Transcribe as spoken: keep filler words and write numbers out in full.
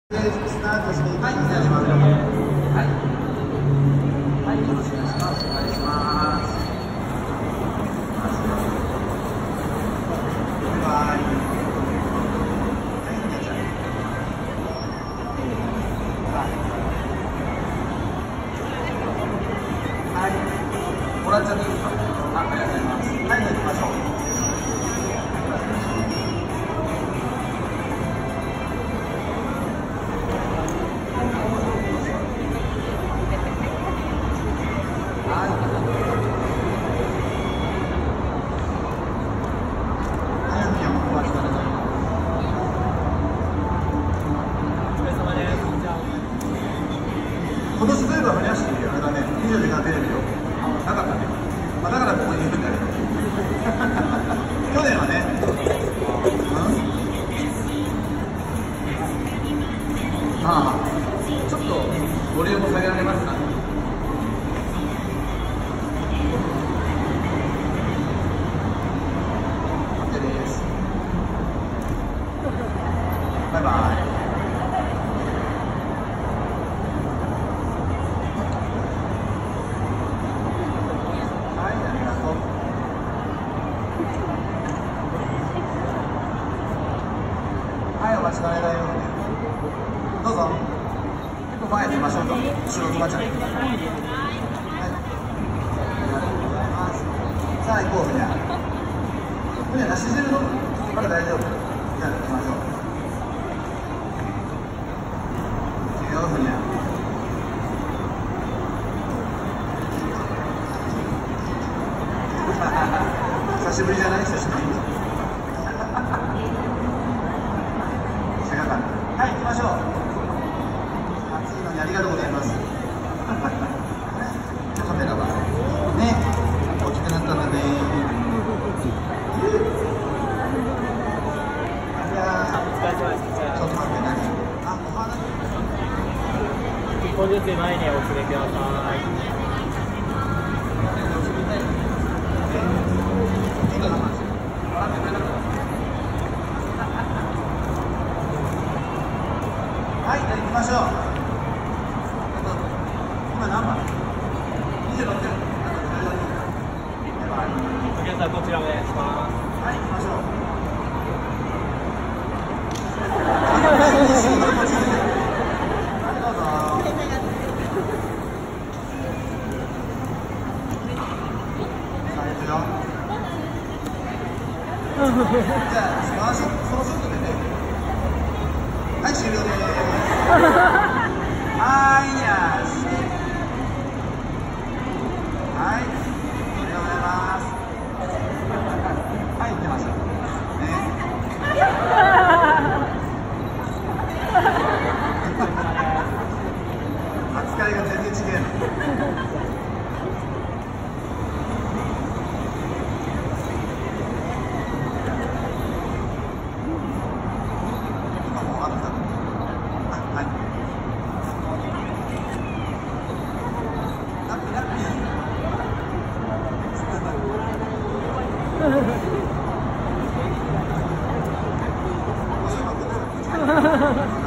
スタートしていきます。 はい、 始まる。 はい。はい、よろしくお願いします。お願いします。バイバイ。はい。もらっちゃっていいですか。あ、ありがとうございます。はい、じゃあ行きましょう。今年ずいぶん話してるよ、あれだね、にじゅうよじかんテレビよ。なかったね。まあ、だからここにいるんだけど。去年はね、うん、まあ、ちょっとボリューム下げられますかね。OK です。バイバイ。はい、お待ちの間よ。どうぞ。結構前に出ましょうか。後ろ飛ばっちゃう。はい。ありがとうございます。さあ、行こう、みんな。みんな、梨汁のまだ大丈夫。じゃあ、行きましょう。いいよ、みんな。久しぶりじゃない久しぶり。はい、行きましょう。暑いのにありがとうございます。カメラはね、大きくなったんだね。いやー、ちょっと待って、何？あ、お花。 一個ずつ前にお連れください。 はい、じゃあ行きましょう。今何番？にじゅうろくてん。 お客さんこちらお願いします。 はい、行きましょう。どうぞ。さあ、行くよ。じゃあ、そのショット、そのショットでね。はい、終了です。はい、やし。はい、ありがとうございます。はい、行ってました。ね。扱いが全然違うの。 Ha ha ha.